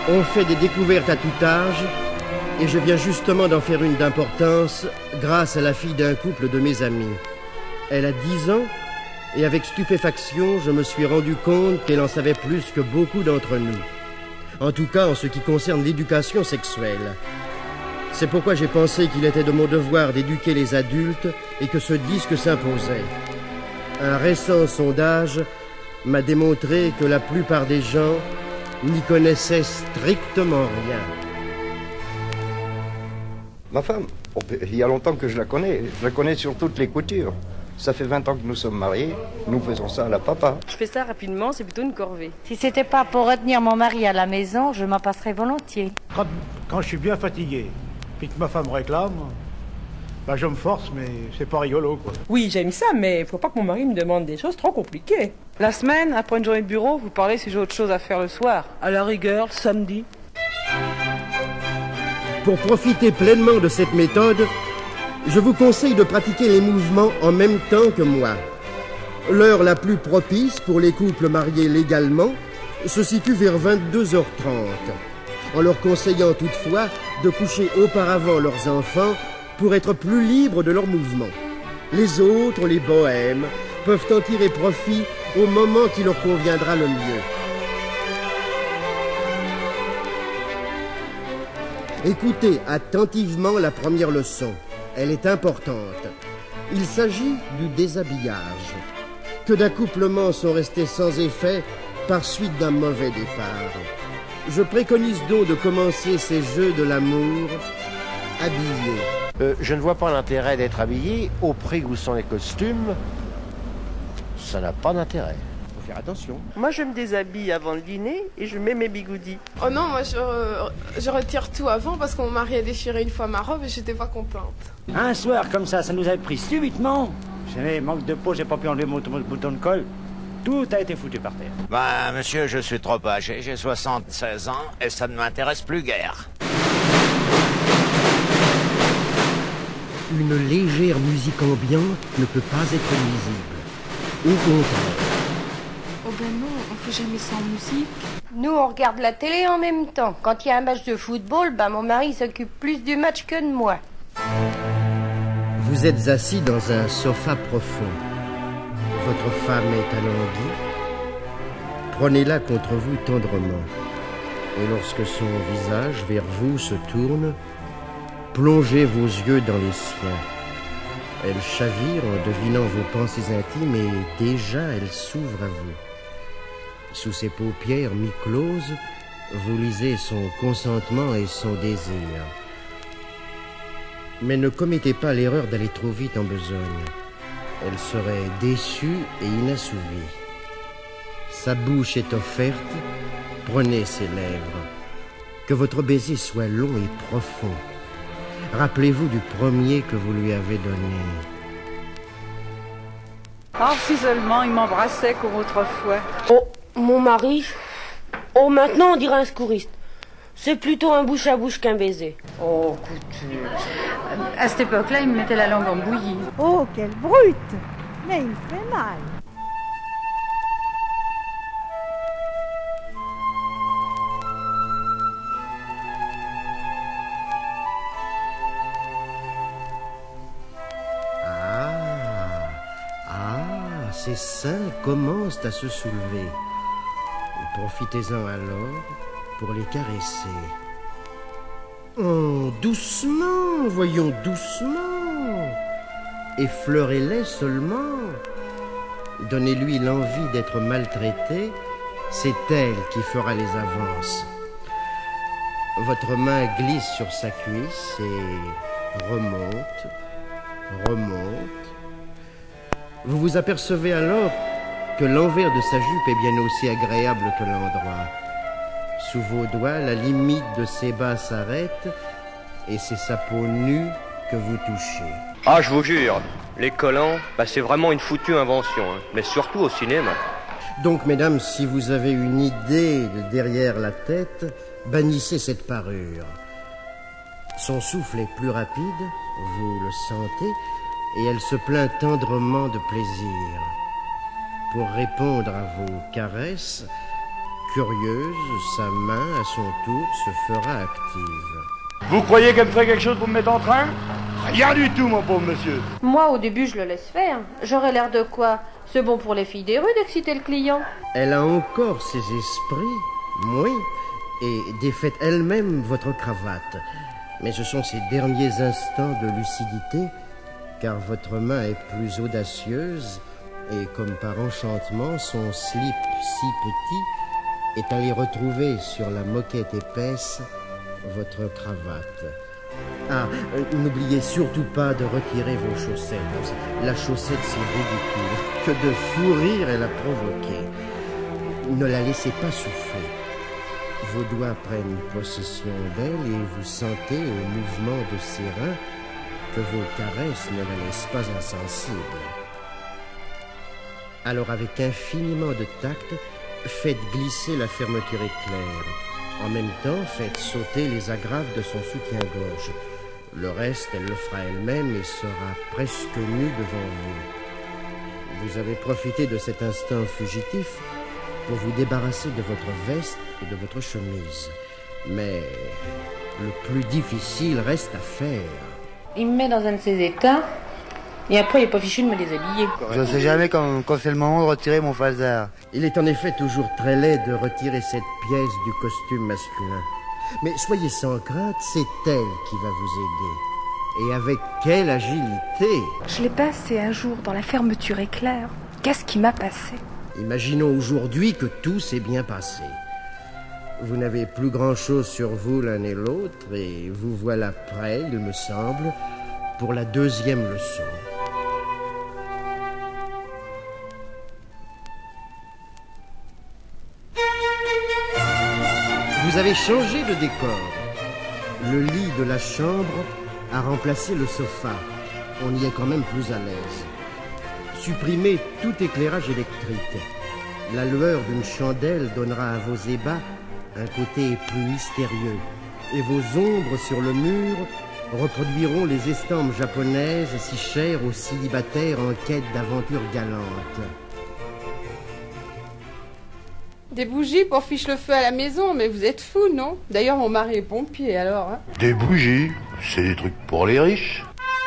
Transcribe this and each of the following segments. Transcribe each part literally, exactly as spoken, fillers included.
On fait des découvertes à tout âge, et je viens justement d'en faire une d'importance grâce à la fille d'un couple de mes amis. Elle a dix ans, et avec stupéfaction, je me suis rendu compte qu'elle en savait plus que beaucoup d'entre nous. En tout cas, en ce qui concerne l'éducation sexuelle. C'est pourquoi j'ai pensé qu'il était de mon devoir d'éduquer les adultes et que ce disque s'imposait. Un récent sondage m'a démontré que la plupart des gens n'y connaissaient strictement rien. Ma femme, il y a longtemps que je la connais. Je la connais sur toutes les coutures. Ça fait vingt ans que nous sommes mariés. Nous faisons ça à la papa. Je fais ça rapidement, c'est plutôt une corvée. Si c'était pas pour retenir mon mari à la maison, je m'en passerais volontiers. Quand, quand je suis bien fatigué, puis que ma femme réclame, bah je me force, mais c'est pas rigolo, quoi. Oui, j'aime ça, mais faut pas que mon mari me demande des choses trop compliquées. La semaine, après une journée de bureau, vous parlez si j'ai autre chose à faire le soir. À la rigueur, le samedi. Pour profiter pleinement de cette méthode, je vous conseille de pratiquer les mouvements en même temps que moi. L'heure la plus propice pour les couples mariés légalement se situe vers vingt-deux heures trente, en leur conseillant toutefois de coucher auparavant leurs enfants pour être plus libres de leurs mouvements. Les autres, les bohèmes, peuvent en tirer profit au moment qui leur conviendra le mieux. Écoutez attentivement la première leçon. Elle est importante. Il s'agit du déshabillage. Que d'accouplements sont restés sans effet par suite d'un mauvais départ. Je préconise donc de commencer ces jeux de l'amour habillés. Euh, je ne vois pas l'intérêt d'être habillé au prix où sont les costumes. Ça n'a pas d'intérêt. Faut faire attention. Moi, je me déshabille avant le dîner et je mets mes bigoudis. Oh non, moi, je, re- je retire tout avant parce que mon mari a déchiré une fois ma robe et j'étais pas contente. Un soir comme ça, ça nous avait pris subitement. J'avais manque de peau, j'ai pas pu enlever mon, mon bouton de colle. Tout a été foutu par terre. Ben, monsieur, je suis trop âgé, j'ai soixante-seize ans et ça ne m'intéresse plus guère. Une légère musique ambiante ne peut pas être nuisible. Au contraire. Oh ben non, on fait jamais sans musique. Nous, on regarde la télé en même temps. Quand il y a un match de football, ben mon mari s'occupe plus du match que de moi. Vous êtes assis dans un sofa profond. Votre femme est alanguie. Prenez-la contre vous tendrement. Et lorsque son visage vers vous se tourne, plongez vos yeux dans les siens. Elle chavire en devinant vos pensées intimes et déjà elle s'ouvre à vous. Sous ses paupières mi-closes, vous lisez son consentement et son désir. Mais ne commettez pas l'erreur d'aller trop vite en besogne. Elle serait déçue et inassouvie. Sa bouche est offerte, prenez ses lèvres. Que votre baiser soit long et profond. Rappelez-vous du premier que vous lui avez donné. Ah, si seulement il m'embrassait comme autrefois. Oh, mon mari. Oh, maintenant on dirait un secouriste. C'est plutôt un bouche à bouche qu'un baiser. Oh, couture. À cette époque-là, il me mettait la langue en bouillie. Oh, quelle brute! Mais il fait mal. Ah, ah, ces seins commencent à se soulever. Profitez-en alors pour les caresser. Oh, doucement, voyons, doucement. Effleurez-les seulement. Donnez-lui l'envie d'être maltraité. C'est elle qui fera les avances. Votre main glisse sur sa cuisse et remonte, remonte. Vous vous apercevez alors que l'envers de sa jupe est bien aussi agréable que l'endroit. Sous vos doigts, la limite de ses bas s'arrête et c'est sa peau nue que vous touchez. Ah, je vous jure, les collants, bah, c'est vraiment une foutue invention, hein, mais surtout au cinéma. Donc, mesdames, si vous avez une idée de derrière la tête, bannissez cette parure. Son souffle est plus rapide, vous le sentez, et elle se plaint tendrement de plaisir. Pour répondre à vos caresses, Curieuse, sa main, à son tour, se fera active. Vous croyez qu'elle me ferait quelque chose pour me mettre en train? Rien du tout, mon pauvre monsieur. Moi, au début, je le laisse faire. J'aurais l'air de quoi? C'est bon pour les filles des rues d'exciter le client. Elle a encore ses esprits, oui, et défaite elle-même votre cravate. Mais ce sont ses derniers instants de lucidité, car votre main est plus audacieuse, et comme par enchantement, son slip si petit est allé retrouver sur la moquette épaisse votre cravate. Ah, euh, n'oubliez surtout pas de retirer vos chaussettes. La chaussette, c'est ridicule. Que de fou rire elle a provoqué. Ne la laissez pas souffler. Vos doigts prennent possession d'elle et vous sentez au mouvement de ses reins que vos caresses ne la laissent pas insensible. Alors, avec infiniment de tact, faites glisser la fermeture éclair. En même temps, faites sauter les agrafes de son soutien-gorge. Le reste, elle le fera elle-même et sera presque nue devant vous. Vous avez profité de cet instant fugitif pour vous débarrasser de votre veste et de votre chemise. Mais le plus difficile reste à faire. Il me met dans un de ses états, et après il n'est pas fichu de me déshabiller. Je ne sais jamais quand, quand c'est le moment de retirer mon falzar. Il est en effet toujours très laid de retirer cette pièce du costume masculin. Mais soyez sans crainte, c'est elle qui va vous aider. Et avec quelle agilité! Je l'ai passé un jour dans la fermeture éclair. Qu'est-ce qui m'a passé? Imaginons aujourd'hui que tout s'est bien passé. Vous n'avez plus grand-chose sur vous l'un et l'autre, et vous voilà prêt, il me semble, pour la deuxième leçon. Vous avez changé de décor. Le lit de la chambre a remplacé le sofa. On y est quand même plus à l'aise. Supprimez tout éclairage électrique. La lueur d'une chandelle donnera à vos ébats un côté plus mystérieux. Et vos ombres sur le mur reproduiront les estampes japonaises si chères aux célibataires en quête d'aventures galantes. Des bougies pour fiche le feu à la maison, mais vous êtes fous, non? D'ailleurs, mon mari est pompier, alors. Hein. Des bougies? C'est des trucs pour les riches.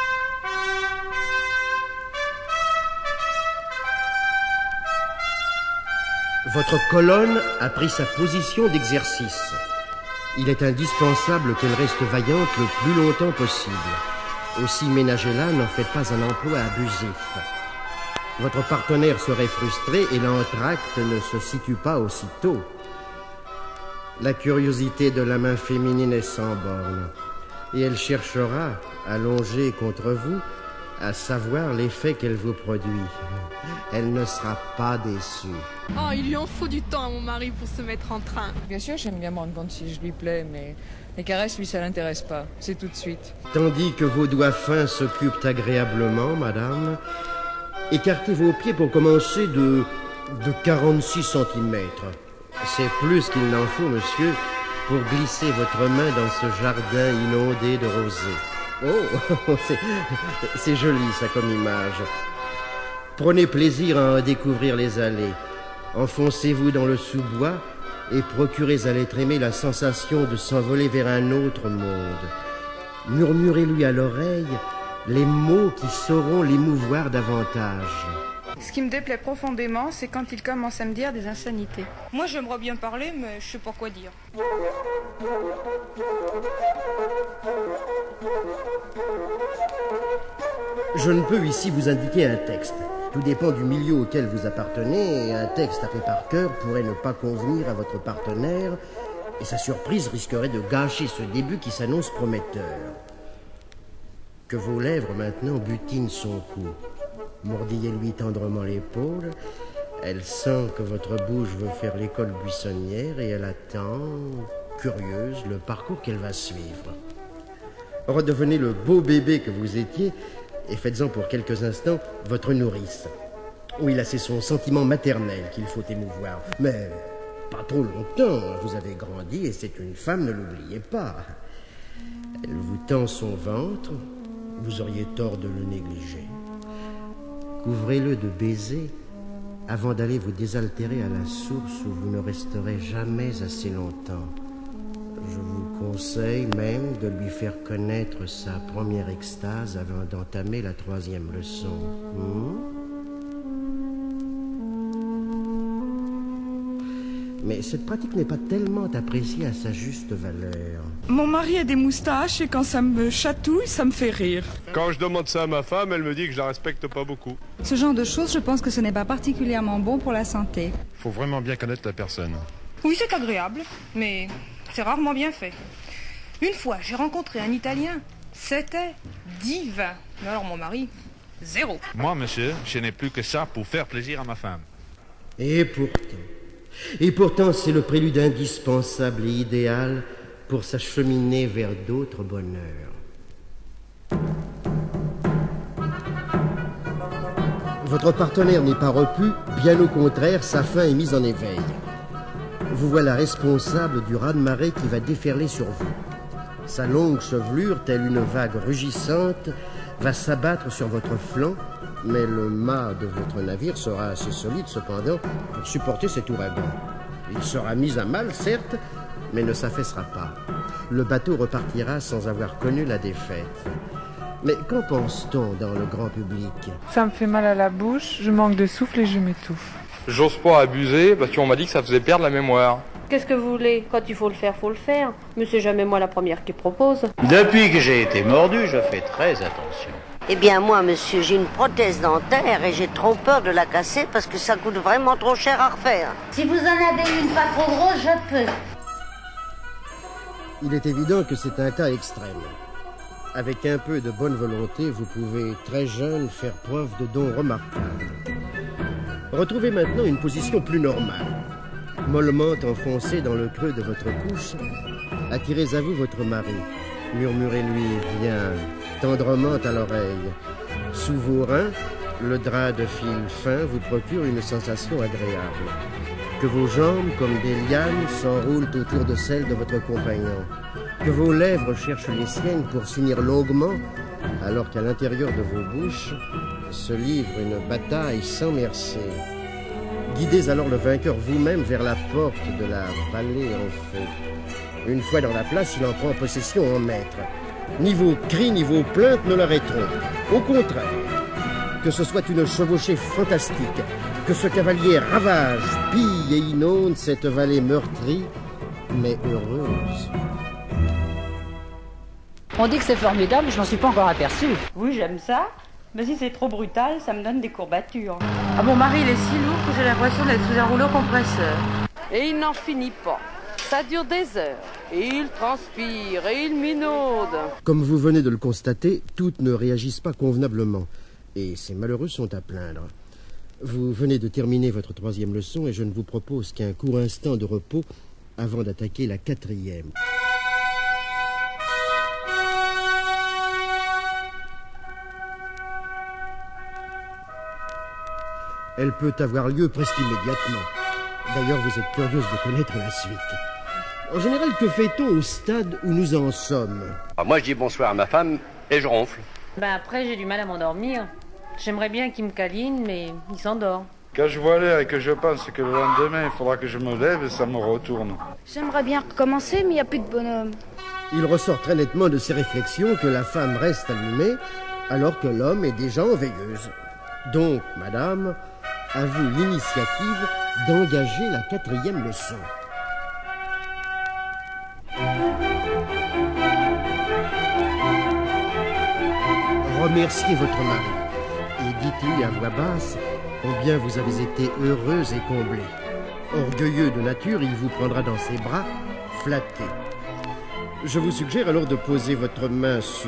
Votre colonne a pris sa position d'exercice. Il est indispensable qu'elle reste vaillante le plus longtemps possible. Aussi, ménagez-la, n'en faites pas un emploi abusif. Votre partenaire serait frustré et l'entracte ne se situe pas aussitôt. La curiosité de la main féminine est sans borne, et elle cherchera, allongée contre vous, à savoir l'effet qu'elle vous produit. Elle ne sera pas déçue. Oh, il lui en faut du temps à mon mari pour se mettre en train. Bien sûr, j'aime bien me rendre compte si je lui plais, mais les caresses, lui, ça l'intéresse pas. C'est tout de suite. Tandis que vos doigts fins s'occupent agréablement, madame, écartez vos pieds pour commencer de, de quarante-six centimètres. C'est plus qu'il n'en faut, monsieur, pour glisser votre main dans ce jardin inondé de rosée. Oh, c'est joli ça comme image. Prenez plaisir à en découvrir les allées. Enfoncez-vous dans le sous-bois et procurez à l'être aimé la sensation de s'envoler vers un autre monde. Murmurez-lui à l'oreille les mots qui sauront l'émouvoir davantage. Ce qui me déplaît profondément, c'est quand il commence à me dire des insanités. Moi, j'aimerais bien parler, mais je sais pas quoi dire. Je ne peux ici vous indiquer un texte. Tout dépend du milieu auquel vous appartenez, et un texte appris par cœur pourrait ne pas convenir à votre partenaire, et sa surprise risquerait de gâcher ce début qui s'annonce prometteur. Que vos lèvres maintenant butinent son cou. Mordillez-lui tendrement l'épaule. Elle sent que votre bouche veut faire l'école buissonnière et elle attend, curieuse, le parcours qu'elle va suivre. Redevenez le beau bébé que vous étiez et faites-en pour quelques instants votre nourrice. Oui, là, c'est son sentiment maternel qu'il faut émouvoir. Mais pas trop longtemps, vous avez grandi et c'est une femme, ne l'oubliez pas. Elle vous tend son ventre, vous auriez tort de le négliger. Couvrez-le de baisers avant d'aller vous désaltérer à la source où vous ne resterez jamais assez longtemps. Je vous conseille même de lui faire connaître sa première extase avant d'entamer la troisième leçon. Hmm? Mais cette pratique n'est pas tellement appréciée à sa juste valeur. Mon mari a des moustaches et quand ça me chatouille, ça me fait rire. Quand je demande ça à ma femme, elle me dit que je la respecte pas beaucoup. Ce genre de choses, je pense que ce n'est pas particulièrement bon pour la santé. Faut vraiment bien connaître la personne. Oui, c'est agréable, mais c'est rarement bien fait. Une fois, j'ai rencontré un Italien. C'était divin. Mais alors mon mari, zéro. Moi, monsieur, je n'ai plus que ça pour faire plaisir à ma femme. Et pourtant... Et pourtant, c'est le prélude indispensable et idéal pour s'acheminer vers d'autres bonheurs. Votre partenaire n'est pas repu, bien au contraire, sa faim est mise en éveil. Vous voilà responsable du raz-de-marée qui va déferler sur vous. Sa longue chevelure, telle une vague rugissante, va s'abattre sur votre flanc, mais le mât de votre navire sera assez solide cependant pour supporter cet ouragan. Il sera mis à mal, certes, mais ne s'affaissera pas. Le bateau repartira sans avoir connu la défaite. Mais qu'en pense-t-on dans le grand public? Ça me fait mal à la bouche, je manque de souffle et je m'étouffe. J'ose pas abuser parce qu'on m'a dit que ça faisait perdre la mémoire. Qu'est-ce que vous voulez? Quand il faut le faire, faut le faire. Mais c'est jamais moi la première qui propose. Depuis que j'ai été mordu, je fais très attention. Eh bien moi, monsieur, j'ai une prothèse dentaire et j'ai trop peur de la casser parce que ça coûte vraiment trop cher à refaire. Si vous en avez une pas trop grosse, je peux. Il est évident que c'est un cas extrême. Avec un peu de bonne volonté, vous pouvez, très jeune, faire preuve de dons remarquables. Retrouvez maintenant une position plus normale. Mollement enfoncé dans le creux de votre couche, attirez à vous votre mari. Murmurez-lui bien, tendrement à l'oreille. Sous vos reins, le drap de fil fin vous procure une sensation agréable. Que vos jambes, comme des lianes, s'enroulent autour de celles de votre compagnon. Que vos lèvres cherchent les siennes pour s'unir longuement, alors qu'à l'intérieur de vos bouches se livre une bataille sans merci. Guidez alors le vainqueur vous-même vers la porte de la vallée en feu. Une fois dans la place, il en prend possession en maître. Ni vos cris, ni vos plaintes ne l'arrêteront. Au contraire, que ce soit une chevauchée fantastique, que ce cavalier ravage, pille et inonde cette vallée meurtrie, mais heureuse. On dit que c'est formidable, je n'en suis pas encore aperçu. Oui, j'aime ça, mais si c'est trop brutal, ça me donne des courbatures. Ah, mon mari, il est si lourd que j'ai l'impression d'être sous un rouleau compresseur. Et il n'en finit pas. Ça dure des heures. Et il transpire, et il minaude. Comme vous venez de le constater, toutes ne réagissent pas convenablement. Et ces malheureux sont à plaindre. Vous venez de terminer votre troisième leçon et je ne vous propose qu'un court instant de repos avant d'attaquer la quatrième. Elle peut avoir lieu presque immédiatement. D'ailleurs, vous êtes curieuse de connaître la suite. En général, que fait-on au stade où nous en sommes? Alors moi, je dis bonsoir à ma femme et je ronfle. Ben après, j'ai du mal à m'endormir. J'aimerais bien qu'il me câline, mais il s'endort. Quand je vois l'air et que je pense que le lendemain, il faudra que je me lève, ça me retourne. J'aimerais bien recommencer, mais il n'y a plus de bonhomme. Il ressort très nettement de ces réflexions que la femme reste allumée, alors que l'homme est déjà en veilleuse. Donc, madame, à vous l'initiative d'engager la quatrième leçon. Remerciez votre mari et dites-lui à voix basse combien vous avez été heureuse et comblée. Orgueilleux de nature, il vous prendra dans ses bras, flatté. Je vous suggère alors de poser votre main sur...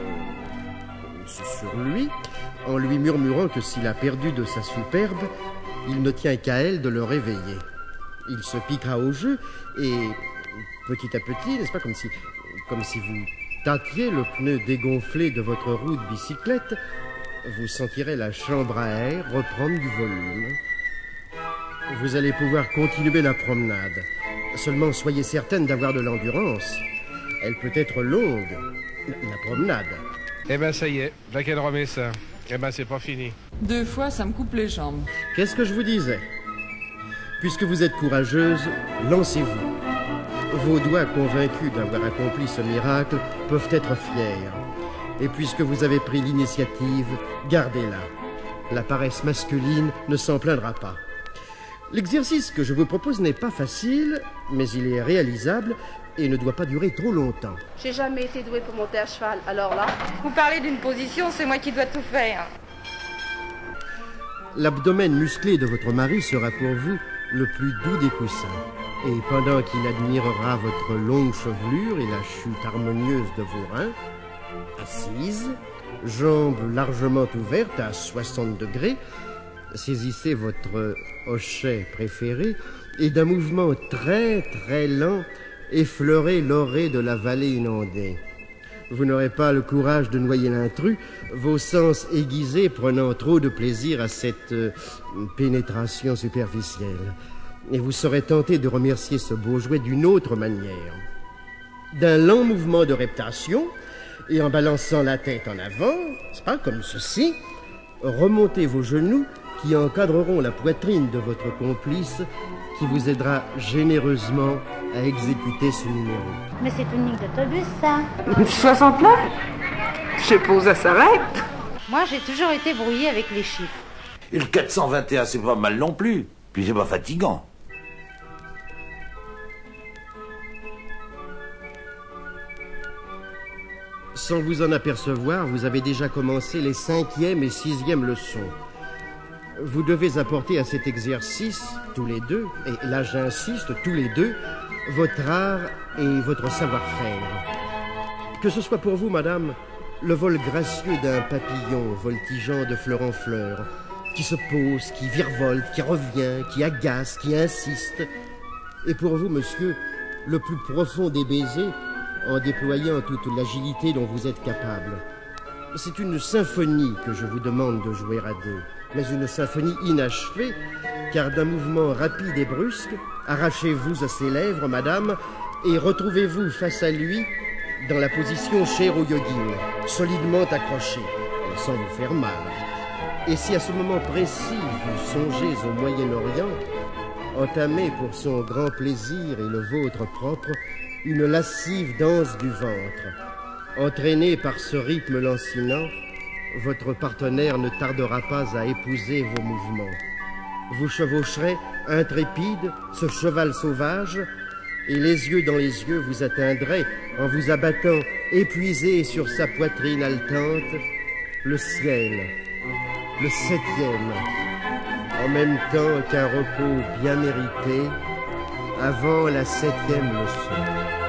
sur lui, en lui murmurant que s'il a perdu de sa superbe, il ne tient qu'à elle de le réveiller. Il se piquera au jeu et, petit à petit, n'est-ce pas, comme si, comme si vous tâtiez le pneu dégonflé de votre roue de bicyclette, vous sentirez la chambre à air reprendre du volume. Vous allez pouvoir continuer la promenade. Seulement, soyez certaine d'avoir de l'endurance. Elle peut être longue, la promenade. Eh ben ça y est, là qu'elle remet ça. Eh ben, c'est pas fini. Deux fois, ça me coupe les jambes. Qu'est-ce que je vous disais? Puisque vous êtes courageuse, lancez-vous. Vos doigts convaincus d'avoir accompli ce miracle peuvent être fiers. Et puisque vous avez pris l'initiative, gardez-la. La paresse masculine ne s'en plaindra pas. L'exercice que je vous propose n'est pas facile, mais il est réalisable et ne doit pas durer trop longtemps. J'ai jamais été douée pour monter à cheval, alors là... Vous parlez d'une position, c'est moi qui dois tout faire. L'abdomen musclé de votre mari sera pour vous le plus doux des coussins. Et pendant qu'il admirera votre longue chevelure et la chute harmonieuse de vos reins, assise, jambes largement ouvertes à soixante degrés, saisissez votre hochet préféré et d'un mouvement très très lent, effleurez l'orée de la vallée inondée. Vous n'aurez pas le courage de noyer l'intrus, vos sens aiguisés prenant trop de plaisir à cette euh, pénétration superficielle. Et vous serez tenté de remercier ce beau jouet d'une autre manière. D'un lent mouvement de reptation, et en balançant la tête en avant, c'est pas comme ceci, remontez vos genoux qui encadreront la poitrine de votre complice qui vous aidera généreusement à exécuter ce numéro. Mais c'est une ligne d'autobus, ça. soixante-neuf? Je sais pas où ça s'arrête. Moi, j'ai toujours été brouillée avec les chiffres. Et le quatre cent vingt et un, c'est pas mal non plus. Puis c'est pas fatigant. Sans vous en apercevoir, vous avez déjà commencé les cinquième et sixième leçons. Vous devez apporter à cet exercice, tous les deux, et là j'insiste, tous les deux, votre art et votre savoir-faire. Que ce soit pour vous, madame, le vol gracieux d'un papillon voltigeant de fleur en fleur, qui se pose, qui virevolte, qui revient, qui agace, qui insiste. Et pour vous, monsieur, le plus profond des baisers, en déployant toute l'agilité dont vous êtes capable. C'est une symphonie que je vous demande de jouer à deux, mais une symphonie inachevée, car d'un mouvement rapide et brusque, arrachez-vous à ses lèvres, madame, et retrouvez-vous face à lui dans la position chère aux yogines, solidement accrochée, sans vous faire mal. Et si à ce moment précis vous songez au Moyen-Orient, entamez pour son grand plaisir et le vôtre propre une lascive danse du ventre. Entraîné par ce rythme lancinant, votre partenaire ne tardera pas à épouser vos mouvements. Vous chevaucherez, intrépide, ce cheval sauvage, et les yeux dans les yeux vous atteindrez, en vous abattant, épuisé sur sa poitrine haletante, le ciel, le septième, en même temps qu'un repos bien mérité, avant la septième leçon.